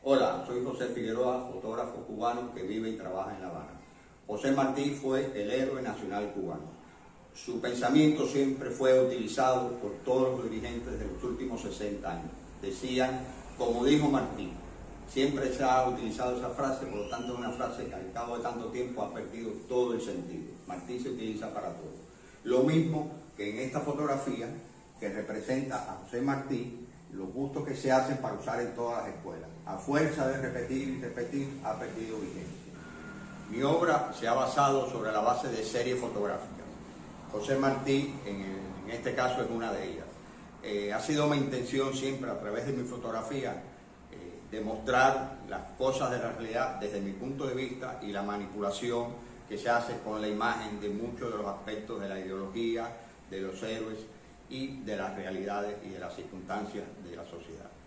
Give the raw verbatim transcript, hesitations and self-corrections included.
Hola, soy José Figueroa, fotógrafo cubano que vive y trabaja en La Habana. José Martí fue el héroe nacional cubano. Su pensamiento siempre fue utilizado por todos los dirigentes de los últimos sesenta años. Decían, como dijo Martí, siempre se ha utilizado esa frase, por lo tanto es una frase que al cabo de tanto tiempo ha perdido todo el sentido. Martí se utiliza para todo. Lo mismo que en esta fotografía que representa a José Martí, los gustos que se hacen para usar en todas las escuelas. A fuerza de repetir y repetir, ha perdido vigencia. Mi obra se ha basado sobre la base de series fotográficas. José Martí, en, el, en este caso, es una de ellas. Eh, ha sido mi intención siempre, a través de mi fotografía, eh, demostrar las cosas de la realidad desde mi punto de vista y la manipulación que se hace con la imagen de muchos de los aspectos de la ideología, de los héroes y de las realidades y de las circunstancias de la sociedad.